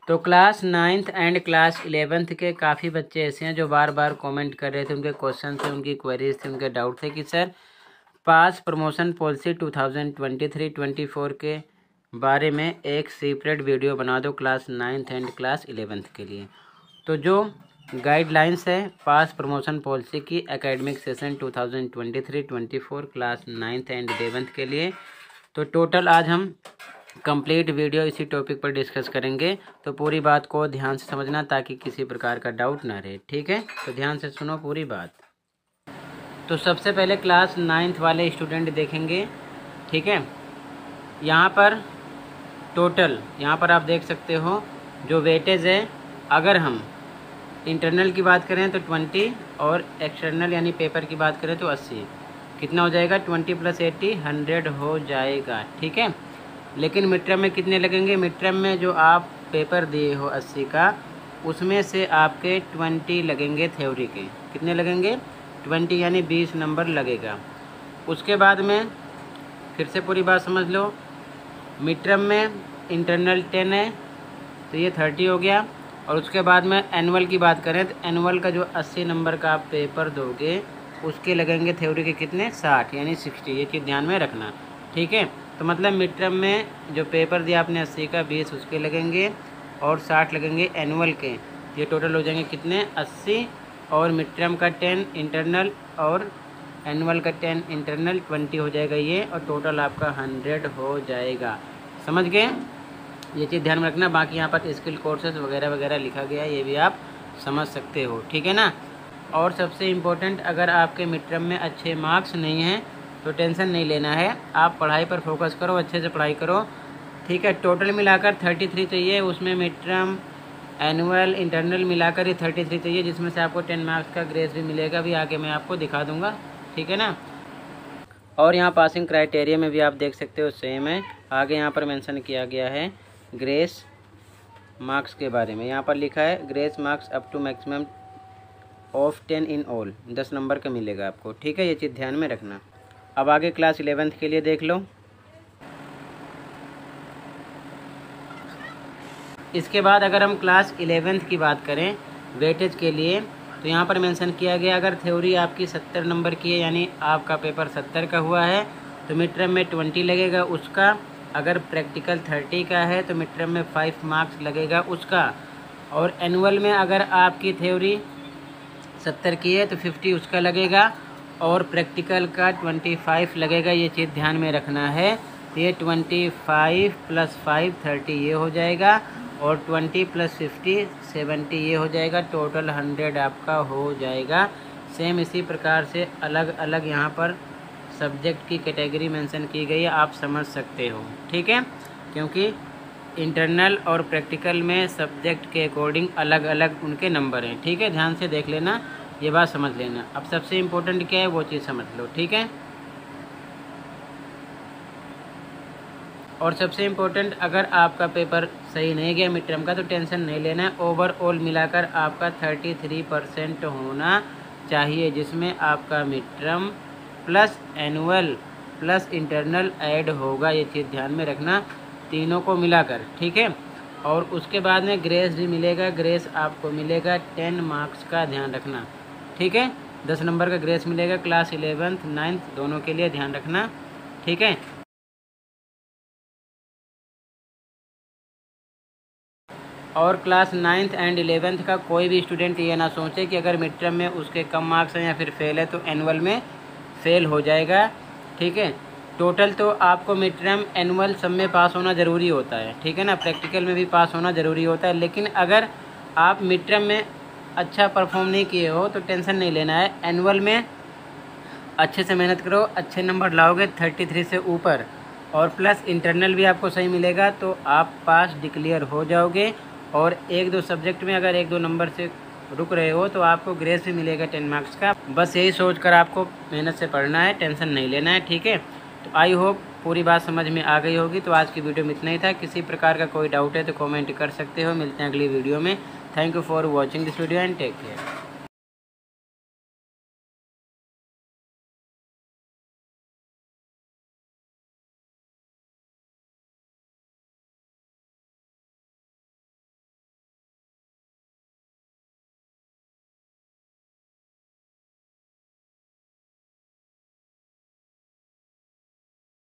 तो class 9th and class 11th के काफ़ी बच्चे ऐसे हैं जो बार बार कमेंट कर रहे थे, उनके क्वेश्चन थे, उनकी क्वेरीज थे, उनके डाउट थे कि सर पास प्रमोशन पॉलिसी 2023-24 के बारे में एक सेपरेट वीडियो बना दो class 9th and class 11th के लिए। तो जो गाइडलाइंस है पास प्रमोशन पॉलिसी की academic session 2023-24 class 9th and 11th के लिए, तो टोटल आज हम कंप्लीट वीडियो इसी टॉपिक पर डिस्कस करेंगे। तो पूरी बात को ध्यान से समझना ताकि किसी प्रकार का डाउट ना रहे, ठीक है। तो ध्यान से सुनो पूरी बात। तो सबसे पहले क्लास 9th वाले स्टूडेंट देखेंगे, ठीक है। यहाँ पर टोटल, यहाँ पर आप देख सकते हो जो वेटेज है, अगर हम इंटरनल की बात करें तो 20 और एक्सटर्नल यानी पेपर की बात करें तो 80। कितना हो जाएगा? 20 + 80 100 हो जाएगा, ठीक है। लेकिन मिड टर्म में कितने लगेंगे? मिड टर्म में जो आप पेपर दिए हो 80 का, उसमें से आपके 20 लगेंगे थ्योरी के। कितने लगेंगे? 20 यानी 20 नंबर लगेगा। उसके बाद में फिर से पूरी बात समझ लो। मिड टर्म में इंटरनल 10 है तो ये 30 हो गया। और उसके बाद में एनुअल की बात करें तो एनुअल का जो 80 नंबर का आप पेपर दोगे उसके लगेंगे थ्योरी के कितने? 60 यानी 60। ये चीज़ ध्यान में रखना, ठीक है। तो मतलब मिड टर्म में जो पेपर दिया आपने 80 का, 20 उसके लगेंगे और 60 लगेंगे एनुअल के। ये टोटल हो जाएंगे कितने? 80। और मिड टर्म का 10 इंटरनल और एनुअल का 10 इंटरनल 20 हो जाएगा ये, और टोटल आपका 100 हो जाएगा। समझ गए? ये चीज़ ध्यान में रखना। बाकी यहाँ पर स्किल कोर्सेज वगैरह वगैरह लिखा गया है, ये भी आप समझ सकते हो, ठीक है ना। और सबसे इम्पोर्टेंट, अगर आपके मिड टर्म में अच्छे मार्क्स नहीं हैं तो टेंशन नहीं लेना है, आप पढ़ाई पर फोकस करो, अच्छे से पढ़ाई करो, ठीक है। टोटल मिलाकर 33 चाहिए, उसमें मिड टर्म एनुअल इंटरनल मिलाकर ही 33 चाहिए, जिसमें से आपको 10 मार्क्स का ग्रेस भी मिलेगा, भी आगे मैं आपको दिखा दूंगा, ठीक है ना। और यहाँ पासिंग क्राइटेरिया में भी आप देख सकते हो सेम है। आगे यहाँ पर मेंशन किया गया है ग्रेस मार्क्स के बारे में। यहाँ पर लिखा है grace marks up to maximum of 10 in all, 10 number का मिलेगा आपको, ठीक है। ये चीज़ ध्यान में रखना। अब आगे क्लास 11th के लिए देख लो। इसके बाद अगर हम क्लास 11th की बात करें वेटेज के लिए, तो यहाँ पर मेंशन किया गया अगर थ्योरी आपकी 70 नंबर की है, यानी आपका पेपर 70 का हुआ है, तो मिड टर्म में 20 लगेगा उसका। अगर प्रैक्टिकल 30 का है तो मिड टर्म में 5 मार्क्स लगेगा उसका। और एनुअल में अगर आपकी थ्योरी 70 की है तो 50 उसका लगेगा, और प्रैक्टिकल का 25 लगेगा। ये चीज़ ध्यान में रखना है। ये 25 + 5 30 ये हो जाएगा, और 20 + 50 70 ये हो जाएगा। टोटल 100 आपका हो जाएगा। सेम इसी प्रकार से अलग अलग यहाँ पर सब्जेक्ट की कैटेगरी मेंशन की गई है, आप समझ सकते हो, ठीक है। क्योंकि इंटरनल और प्रैक्टिकल में सब्जेक्ट के अकॉर्डिंग अलग अलग उनके नंबर हैं, ठीक है। ध्यान से देख लेना, ये बात समझ लेना। अब सबसे इम्पोर्टेंट क्या है वो चीज़ समझ लो, ठीक है। और सबसे इम्पोर्टेंट, अगर आपका पेपर सही नहीं गया मिड टर्म का तो टेंशन नहीं लेना है। ओवरऑल मिलाकर आपका 33% होना चाहिए, जिसमें आपका mid term plus annual plus internal add होगा। ये चीज़ ध्यान में रखना, तीनों को मिलाकर, ठीक है। और उसके बाद में ग्रेस भी मिलेगा। ग्रेस आपको मिलेगा 10 मार्क्स का, ध्यान रखना, ठीक है। 10 नंबर का ग्रेस मिलेगा क्लास 11th 9th दोनों के लिए, ध्यान रखना, ठीक है। और क्लास 9th एंड 11th का कोई भी स्टूडेंट ये ना सोचे कि अगर मिड टर्म में उसके कम मार्क्स हैं या फिर फेल है तो एनुअल में फेल हो जाएगा, ठीक है। टोटल तो आपको मिड टर्म एनुअल सब में पास होना ज़रूरी होता है, ठीक है ना। प्रैक्टिकल में भी पास होना ज़रूरी होता है। लेकिन अगर आप मिड टर्म में अच्छा परफॉर्म नहीं किए हो तो टेंशन नहीं लेना है। एनुअल में अच्छे से मेहनत करो, अच्छे नंबर लाओगे 33 से ऊपर, और प्लस इंटरनल भी आपको सही मिलेगा तो आप पास डिक्लेयर हो जाओगे। और 1-2 सब्जेक्ट में अगर 1-2 नंबर से रुक रहे हो तो आपको ग्रेस भी मिलेगा 10 मार्क्स का। बस यही सोचकर आपको मेहनत से पढ़ना है, टेंशन नहीं लेना है, ठीक है। तो आई होप पूरी बात समझ में आ गई होगी। तो आज की वीडियो में इतना ही था। किसी प्रकार का कोई डाउट है तो कमेंट कर सकते हो। मिलते हैं अगली वीडियो में। Thank you for watching this video and take care.